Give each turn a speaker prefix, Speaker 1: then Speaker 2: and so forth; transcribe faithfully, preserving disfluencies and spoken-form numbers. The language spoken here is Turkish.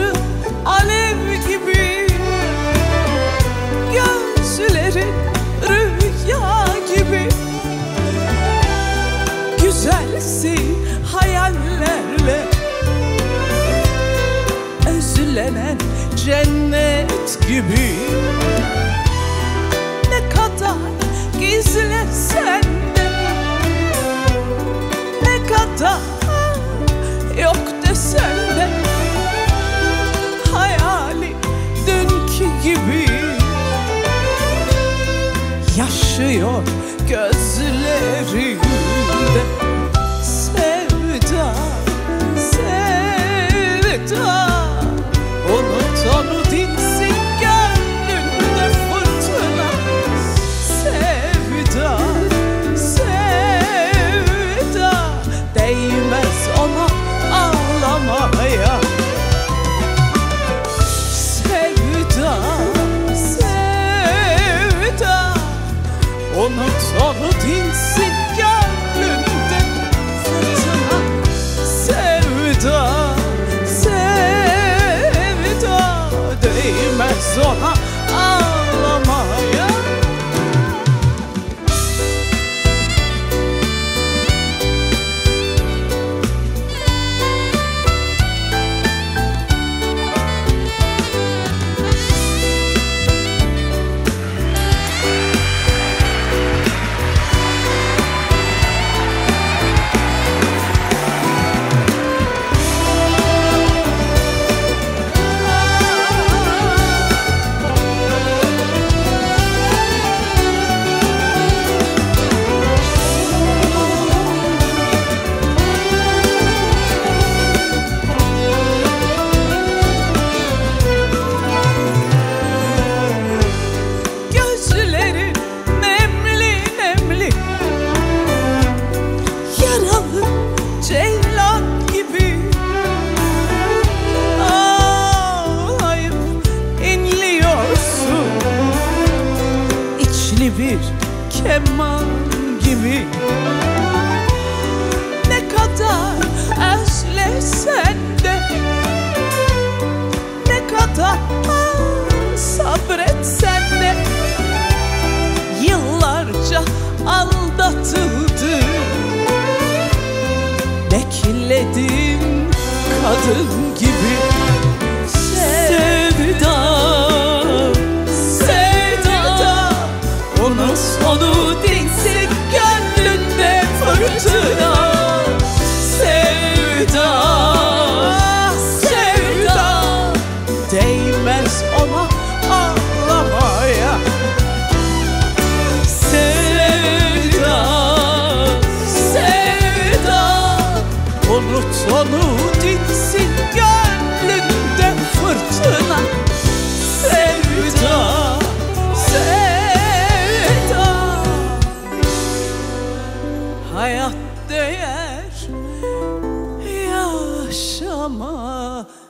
Speaker 1: Yanakları alev gibi, gözleri rüya gibi. Güzelsin hayallerle özlenen cennet gibi. Ne kadar gizlesen de, ne kadar yok desen de, hayali dünkü gibi yaşıyor gözlerimde. Sevda, sevda, unut onu dinsin gönlünde fırtına. Sevda, sevda, değmez ona ağlamaya. Sevda, sevda, unut onu dinsin gönlünde fırtına. Sevda, sevda, değmez ona ağlamaya. Bir keman gibi, ne kadar özlesen de, ne kadar sabretsen de, yıllarca aldatıldı. Bekledim kadın gibi. Sevda, unut onu dinsin gönlünde fırtına. Sevda, sevda, değmez ona ağlamaya. Sevda, sevda, unut onu dinsin gönlünde fırtına. Sevda, sevda, hayat değer yaşama.